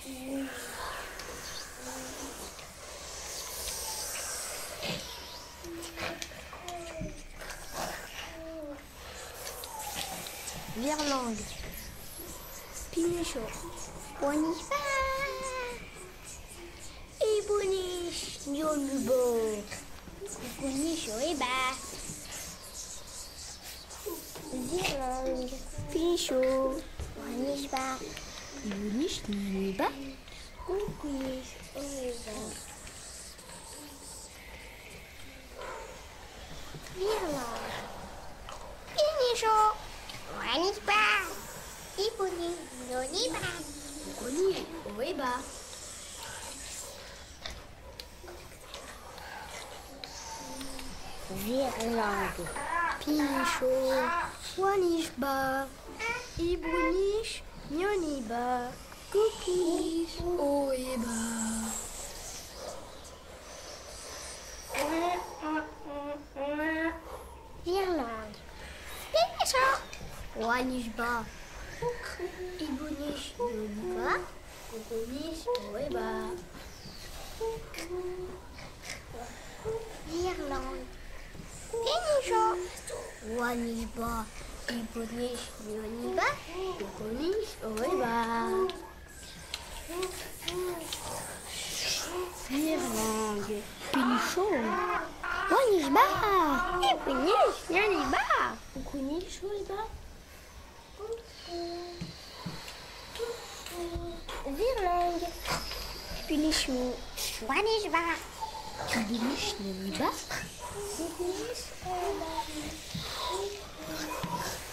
Virelangue. Pinicho. Bonifa. Et boniche. Nyolubo. Bonicho et bas. Virelangue. Pinicho. Bonifa. Boniche. Nyoluba. Boniche. Virelangue. Pinicho. Waniba, Ibuni, Noniba, Koni, Oeba. Virelangue, Pinicho, Wanishba, Ibunish, Nyoniba, Cookies, Oeba. Virelangue, Pinicho. Wanishba, Ibunish, Yoniba, Kukunish, Oeba. Virelangue, Pinicho, Wanishba, Ibunish, Yoniba, Kukunish, Oeba. Virelangue, Pinicho, Wanishba, Ibunish, Yoniba, Kukunish, Oeba. Virelangue, Punish, Wanishba, Punish, Nyoniba, Punish,